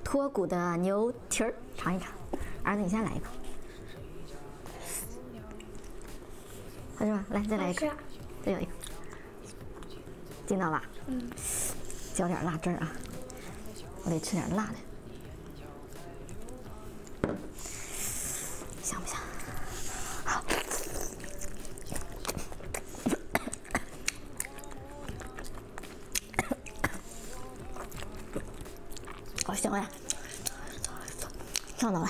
脱骨的牛蹄儿，尝一尝。儿子，你先来一口，好吃吗？来，再来一个，再咬一口，劲道吧？嗯。浇点辣汁儿啊，我得吃点辣的。 香不香？好香呀！上到了。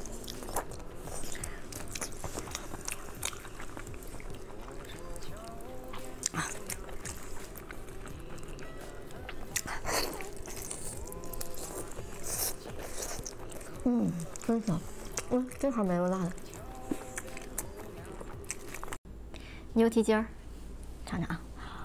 真香。正好没有辣的。 牛蹄筋儿，尝尝啊！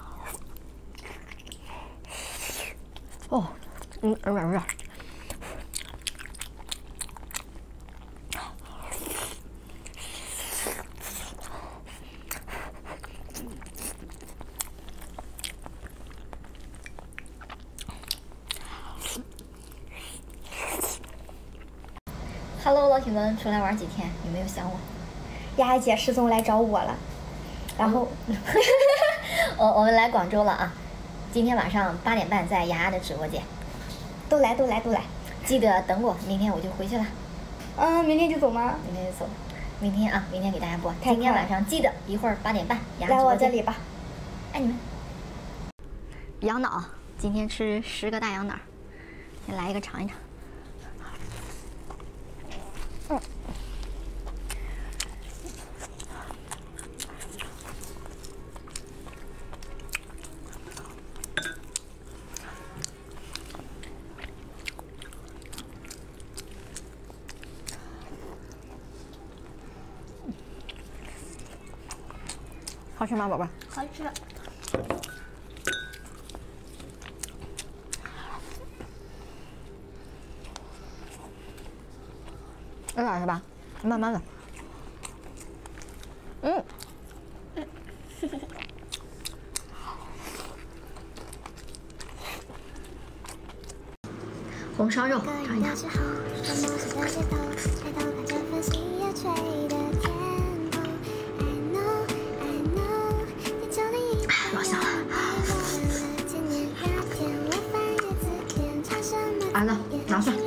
哦，软软。Hello， 老铁们，出来玩几天，有没有想我？ 丫丫姐失踪来找我了。 然后， 我们来广州了啊！今天晚上8点半在雅雅的直播间， 都来， 记得等我，明天我就回去了。 明天就走吗？ 明天就走，明天啊，明天给大家播。 今天晚上记得一会儿8点半，雅雅来我这里吧， 爱你们。羊脑，今天吃10个大羊脑，先来一个尝一尝。好吃吗，宝贝？ 好吃。 有点是吧？慢慢的。红烧肉，尝一尝。 老香了，儿子拿蒜。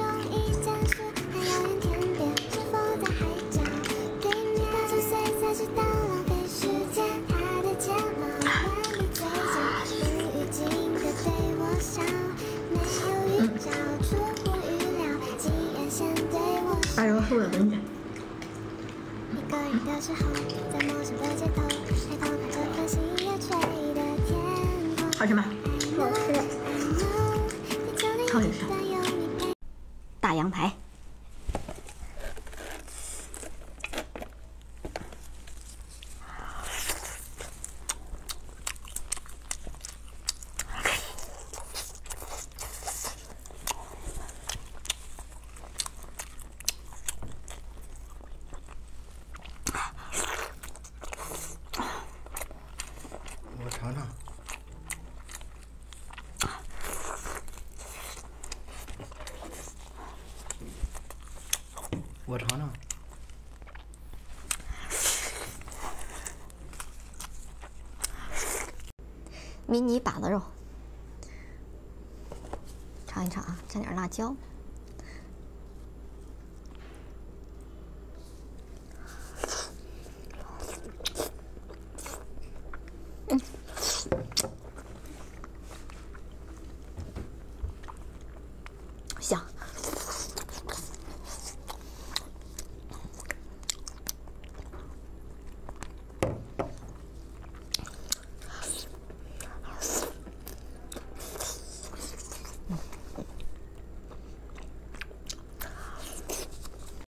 把这个后的东西。好吃吗？ 好吃。 超有香。大羊排。 我尝尝。 我尝尝， 迷你把子肉，尝一尝啊，加点辣椒。